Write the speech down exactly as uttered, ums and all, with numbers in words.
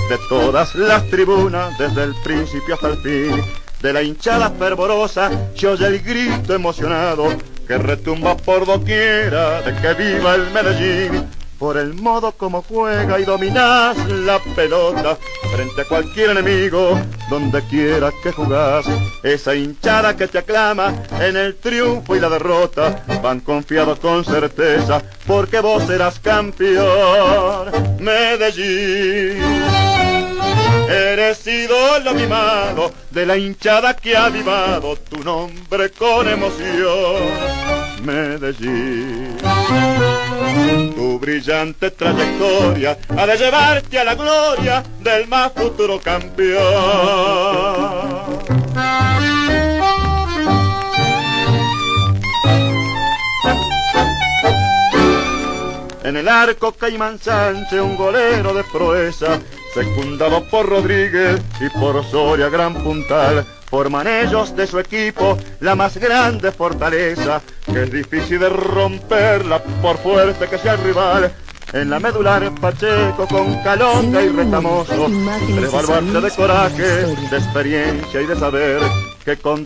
de todas las tribunas, desde el principio hasta el fin. De la hinchada fervorosa se oye el grito emocionado que retumba por doquiera de que viva el Medellín. Por el modo como juega y dominas la pelota frente a cualquier enemigo, donde quiera que jugás. Esa hinchada que te aclama en el triunfo y la derrota, van confiados con certeza porque vos serás campeón. Medellín, eres ídolo mimado de la hinchada que ha vivado tu nombre con emoción. Medellín, tu brillante trayectoria ha de llevarte a la gloria del más futuro campeón. En el arco Caimán Sánchez, un golero de proeza, secundado por Rodríguez y por Soria, gran puntal, forman ellos de su equipo la más grande fortaleza, que es difícil de romperla por fuerte que sea el rival. En la medular Pacheco con Calonga y Retamoso, tres baluartes de coraje, de experiencia y de saber, que con